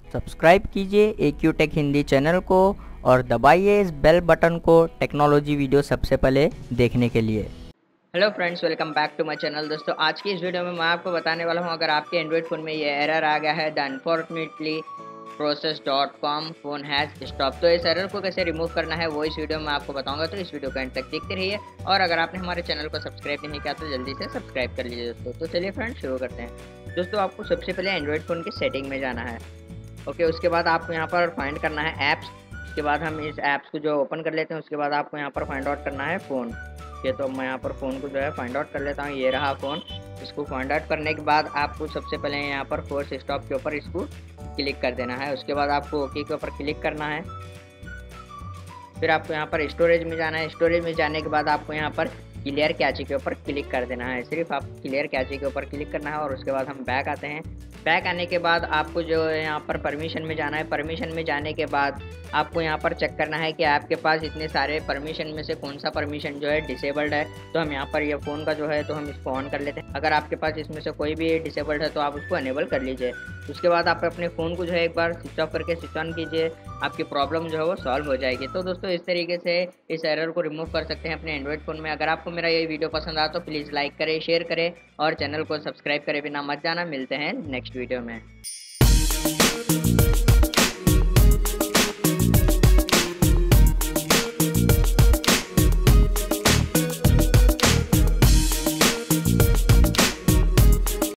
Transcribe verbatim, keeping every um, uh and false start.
Subscribe कीजिए A Q tech Hindi channel को और दबाइए इस बेल बटन को टेक्नोलॉजी वीडियो सबसे पहले देखने के लिए। Hello friends, welcome back to my channel. दोस्तों, आज की इस वीडियो में मैं आपको बताने वाला हूं, अगर आपके एंड्रॉइड फ़ोन में ये एरर आ गया है the unfortunately process dot com phone has stop, तो इस एरर को कैसे रिमूव करना है वो इस वीडियो में आपको बताऊंगा। तो इस वीडियो को एंड तक देखते रहिए और अगर आपने हमारे चैनल को सब्सक्राइब नहीं किया तो जल्दी से सब्सक्राइब कर लीजिए दोस्तों। तो चलिए फ्रेंड्स, शुरू करते हैं। दोस्तों, आपको सबसे पहले एंड्रॉइड फ़ोन की सेटिंग में जाना है। ओके, उसके बाद आपको यहाँ पर फाइंड करना है ऐप्स। उसके बाद हम इस ऐप्स को जो ओपन कर लेते हैं, उसके बाद आपको यहाँ पर फाइंड आउट करना है फ़ोन। ये तो मैं यहाँ पर फ़ोन को जो है फाइंड आउट कर लेता हूँ। ये रहा फ़ोन। इसको फाइंड आउट करने के बाद आपको सबसे पहले यहाँ पर फोर्स स्टॉप के ऊपर इसको क्लिक कर देना है। उसके बाद आपको ओके के ऊपर क्लिक करना है। फिर आपको यहाँ पर स्टोरेज में जाना है। स्टोरेज में जाने के बाद आपको यहाँ पर क्लियर कैची के ऊपर क्लिक कर देना है। सिर्फ आप क्लियर कैची के ऊपर क्लिक करना है और उसके बाद हम बैक आते हैं। बैक आने के बाद आपको जो है यहाँ पर परमिशन में जाना है। परमिशन में जाने के बाद आपको यहाँ पर चेक करना है कि आपके पास इतने सारे परमिशन में से कौन सा परमिशन जो है डिसेबल्ड है। तो हम यहाँ पर ये फ़ोन का जो है तो हम इसको ऑन कर लेते हैं। अगर आपके पास इसमें से कोई भी डिसेबल्ड है तो आप उसको अनेबल कर लीजिए। उसके बाद आप अपने फ़ोन को जो है एक बार स्विच ऑफ करके स्विच ऑन कीजिए, आपकी प्रॉब्लम जो है वो सॉल्व हो जाएगी। तो दोस्तों, इस तरीके से इस एरर को रिमूव कर सकते हैं अपने एंड्रॉइड फ़ोन में। अगर आपको मेरा ये वीडियो पसंद आया तो प्लीज़ लाइक करें, शेयर करें और चैनल को सब्सक्राइब करे बिना मत जाना। मिलते हैं नेक्स्ट वीडियो में।